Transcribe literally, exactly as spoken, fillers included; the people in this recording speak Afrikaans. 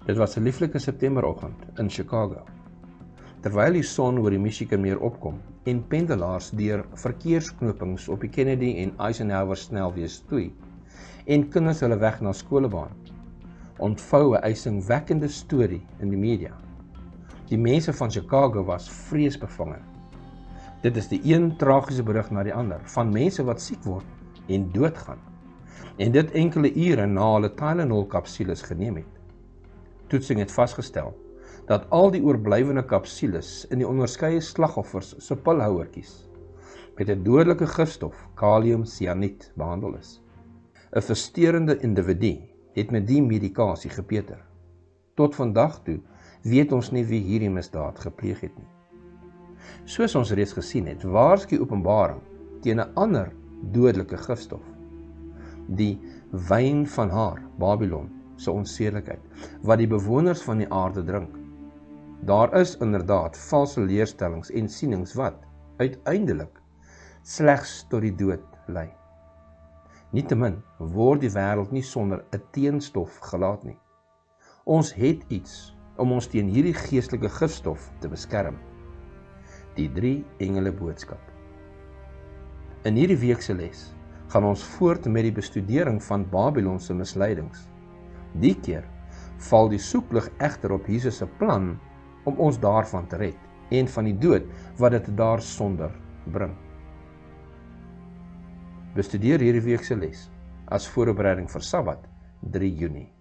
Dit was 'n lieflike Septemberoggend in Chicago. Terwyl die son oor die Michiganmeer opkom en pendelaars deur verkeersknopings op die Kennedy en Eisenhower snelweë stoei en kinders hulle weg na skole baan, ontvou 'n eisingwekkende storie in die media. Die mense van Chicago was vreesbevange. Dit is die een tragiese berig na die ander, van mense wat siek word en doodgaan. En dit enkele ure na hulle Tylenol-kapsules geneem het. Toetsing het vasgestel dat al die oorblywende kapsules in die onderskeie slagoffers se pilhouertjies met 'n dodelike gifstof, kaliumsianiet, behandel is. 'n Versteurende individu het met die medikasie gepeter. Tot vandag toe weet ons nie wie hierdie misdaad gepleeg het nie. Soos ons reeds gesien het, waarsku Openbaring teen 'n ander dodelike gifstof, die wyn van haar, Babylon, se onsedelikheid, wat die bewoners van die aarde drink. Daar is inderdaad valse leerstellings en sienings wat, uiteindelik, slegs tot die dood lei. Nietemin word die wêreld nie sonder 'n teenstof gelaat nie. Ons het iets om ons teen hierdie geestelike gifstof te beskerm. Die drie engele boodskap. In hierdie week se les gaan ons voort met die bestudering van Babylon se misleidings. Die keer val die soeklig egter op Jesus se plan om ons daarvan te red en van die dood wat dit daarsonder bring. Bestudeer hierdie week se les as voorbereiding vir Sabbat, drie Junie.